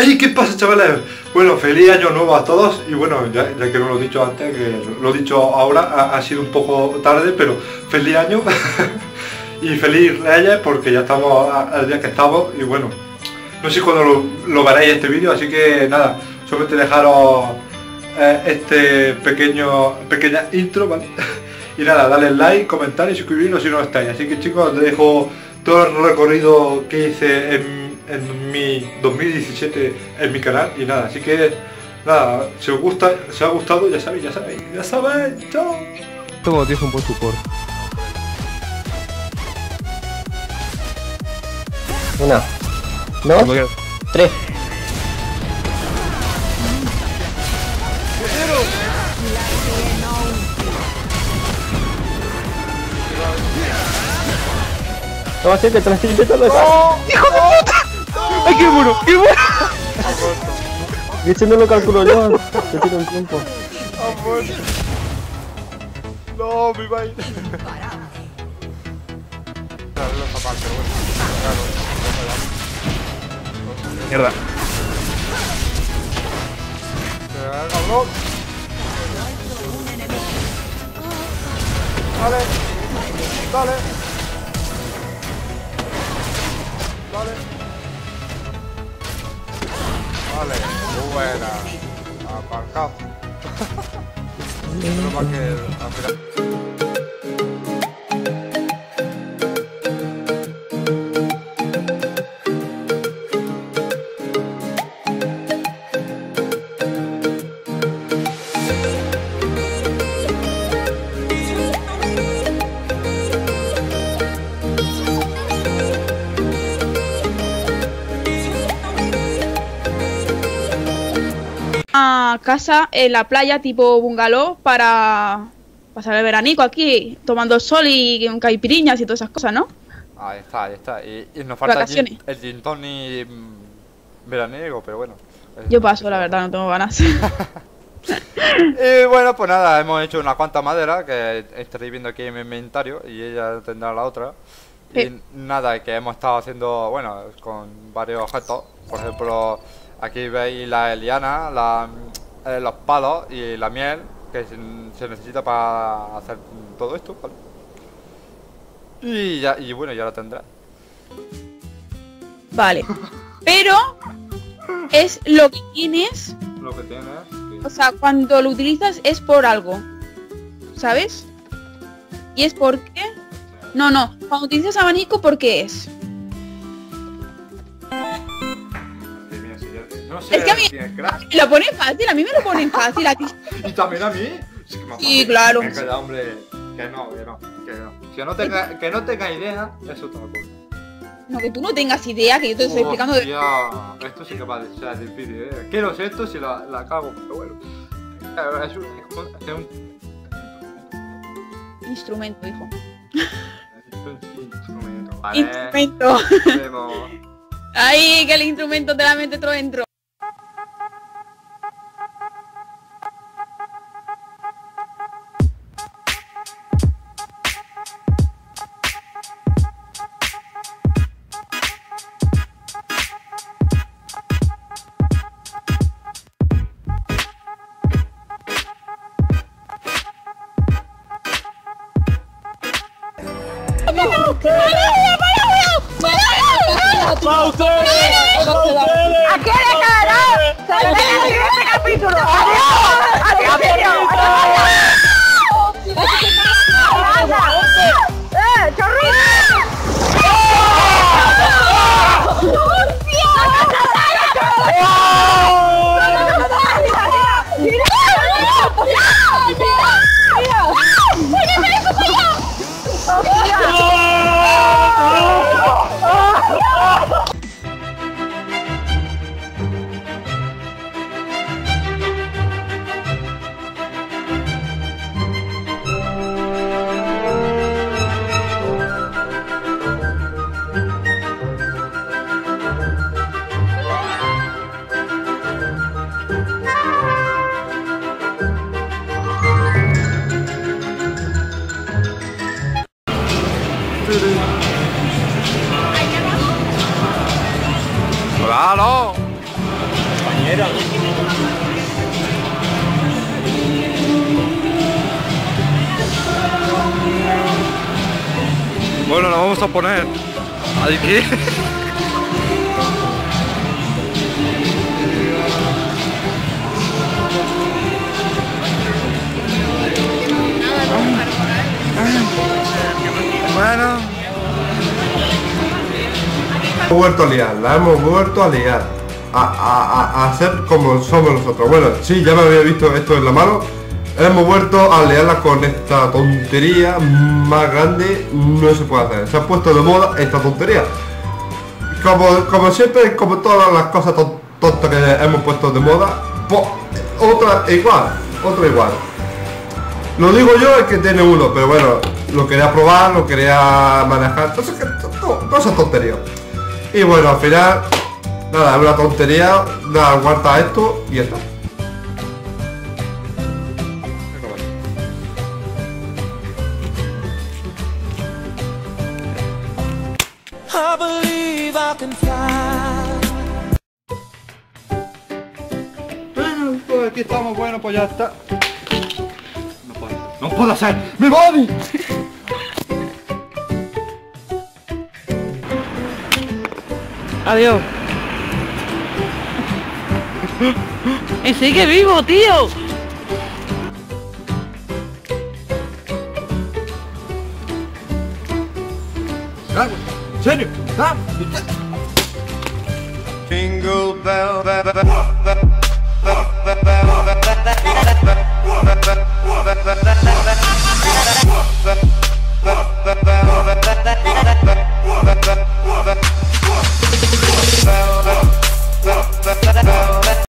¡Ey! ¿Qué pasa, chavales? Bueno, feliz año nuevo a todos. Y bueno, ya que no lo he dicho antes, que lo he dicho ahora, ha sido un poco tarde, pero feliz año. Y feliz Reyes, porque ya estamos al día que estamos. Y bueno, no sé cuándo lo veréis este vídeo, así que nada, solamente dejaros este pequeña intro, ¿vale? Y nada, dale like, comentar y suscribiros si no estáis. Así que chicos, os dejo todo el recorrido que hice en mi 2017 en mi canal. Y nada, así que nada, si os gusta, si os ha gustado, ya sabéis, chao. Como dijo un buen support. Una, dos, tres. No, así que te la estoy intentando dejar. ¡Oh! ¡Hijo de puta! ¡Ay, qué bueno! ¡Qué bueno! Y eso no lo calculo yo. Yo tengo un tiempo. No, mi vaina. Mierda. Dale, dale. Dale. Vale, muy buena. Aparcado. Pero más que al final. A casa en la playa tipo bungalow para pasar el veranico aquí, tomando el sol y con caipiriñas y todas esas cosas, ¿no? Ahí está, ahí está. Y nos falta Vacaciones. el gin tonic veraniego, pero bueno. Yo paso, la verdad, no tengo ganas. Y bueno, pues nada, hemos hecho unas cuantas maderas que estaréis viendo aquí en mi inventario y ella tendrá la otra. Sí. Y nada, que hemos estado haciendo, bueno, con varios objetos. Por ejemplo, aquí veis la liana, los palos y la miel que se necesita para hacer todo esto, ¿vale? Y bueno, ya lo tendrá. Vale. Pero es lo que tienes, Lo que tiene o sea, cuando lo utilizas es por algo, ¿sabes? Y es porque... No, cuando utilizas abanico, ¿por qué es? No sé, Es que a mí lo pone fácil, a mí me lo ponen fácil, a ti. ¿Y también a mí? Sí, que me Sí, claro. Venga ya, hombre, que no. Que no tenga idea, eso te lo cosa. No, que tú no tengas idea, que yo te estoy explicando de... Hostia, esto sí que va a ser difícil, Quiero sé esto si la cago, pero bueno. Es un Instrumento, hijo. instrumento, vale. Instrumento. Vemos. Ay, que el instrumento te la mete todo dentro. ¿A qué le caerá? ¡Se le tiene que ir este capítulo! ¡Adiós! ¡Adiós, señor! Mira. Bueno, la vamos a poner aquí. Bueno. Hemos vuelto a liar, la hemos vuelto a liar. A hacer como somos nosotros. Bueno, sí, ya me había visto esto en la mano. Hemos vuelto a liarla con esta tontería más grande. No se puede hacer. Se ha puesto de moda esta tontería. Como siempre, como todas las cosas tontas que hemos puesto de moda, pues, otra igual. Lo digo yo, el que tiene uno, pero bueno, lo quería probar, lo quería manejar. Entonces, toda esa tontería. Y bueno, al final, nada, es una tontería. Nada, aguanta esto y ya está. Bueno, pues aquí estamos, bueno, pues ya está. No puedo hacer. ¡Mi body! Adiós. ¡Y sigue vivo, tío! ¿En serio? ¿Ah? Jingle bell, bell,